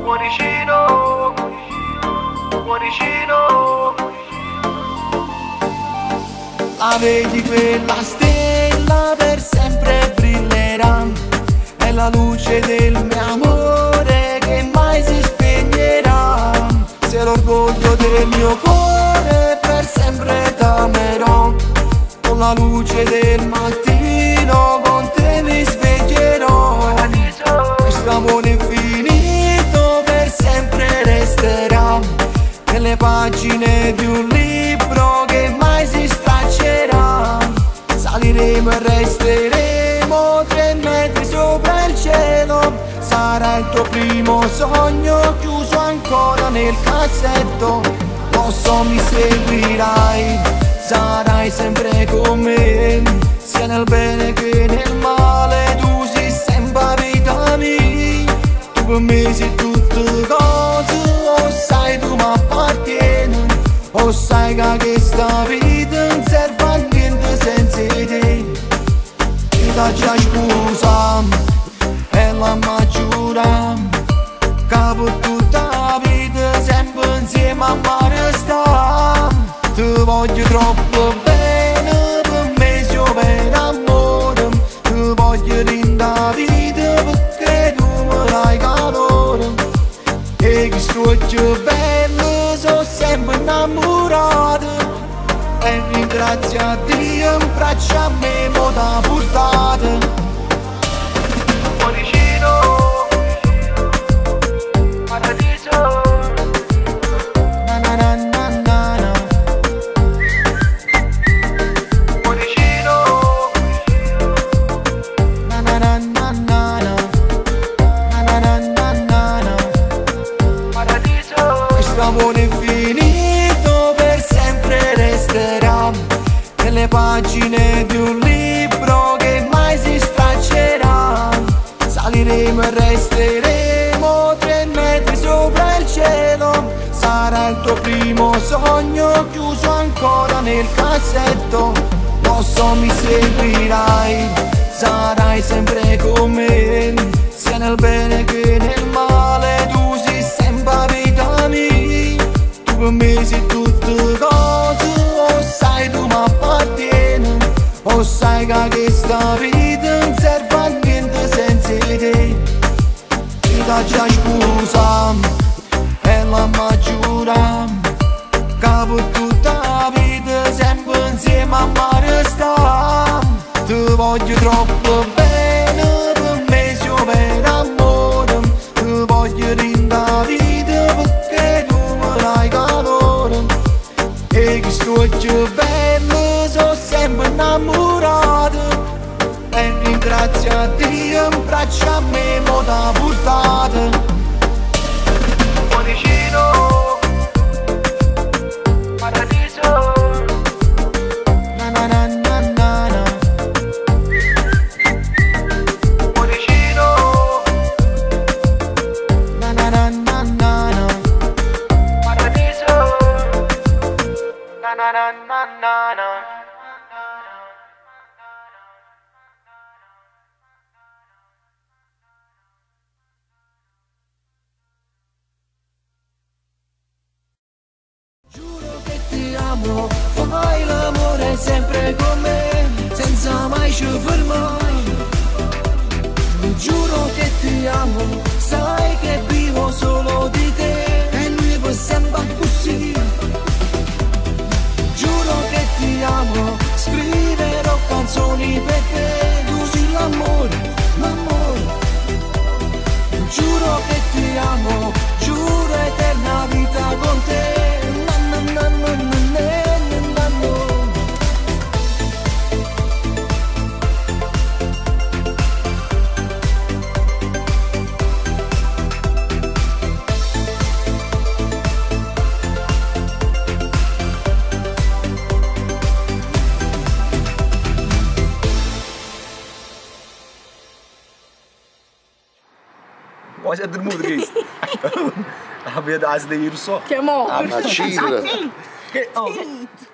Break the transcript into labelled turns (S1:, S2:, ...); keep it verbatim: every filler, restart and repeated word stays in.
S1: Cuoricino, cuoricino.
S2: La vedi quella stella per sempre brillerà, è la luce del mio amore che mai si spegnerà. Se l'orgoglio del mio cuore per sempre t'amerò, con la luce del mattino con te mi sveglierò. Questo amore infinito per sempre resterà nelle pagine di un libro che mai si straccerà. Saliremo e resteremo tre metri sopra il cielo. Sarà il tuo primo sogno chiuso ancora nel cassetto. Lo so mi seguirai, sarai sempre con me, sia nel bene che nel male. Tu sei sempre vita mia, tu per me sei tutte cose. O sai tu mi appartieni, o sai che questa vita non serve a niente senza te. Ti da già scusa e la maggiora, che per tutta la vita sempre insieme a me resta. Ti voglio troppo bene, per me sei per amore. Ti voglio in da vita perché tu mi dai calore. E che sto più bello, sono sempre innamorato. E ringrazio a Dio, in braccia a me mo t'ha portato.
S1: Cuoricino, paradiso.
S2: Na na na na na na.
S1: Cuoricino,
S2: Na na na na na na. Na na na na na na.
S1: paradiso.
S2: Questo amore infinito per sempre resterà nelle pagine di un libro che mai si straccerà. Saliremo e resteremo tre metri sopra il cielo. Sarà il tuo primo sogno chiuso ancora nel cassetto. Lo so mi seguirai, sarai sempre con me, sia nel bene che nel male. Tu sei sempre vita mia, tu per me sei tutte cose. O sai tu mi appartieni, o sai che questa vita non serve a niente senza te. Ti da già scusa e la maggiora, che per tutta la vita sempre insieme a me resta. Ti voglio troppo bene, per me sei per amore. Ti voglio in da vita perché tu mi dai calore. E che sto più bello, sono sempre innamorato. E ringrazio a Dio, in braccia a me mo t'ha portato.
S1: Cuoricino, paradiso.
S2: Na na na na na na.
S1: Cuoricino,
S2: Na na na na na na.
S1: paradiso. Na na na na na na.
S2: Giuro che ti amo, fai l'amore sempre con me, senza mai ci fermare. Giuro che ti amo, sai che vivo solo di te, e noi per sempre così. Giuro che ti amo, scriverò canzoni per te, tu sei l'amore, l'amore. Giuro che ti amo, giuro eterna vita con te. Na, na, na, na, na, na, na, na.
S3: Why is that the mood geweest? Heb je de A S D hier zo?
S4: Come on.
S5: I'm not cheating.
S3: Oké, oh.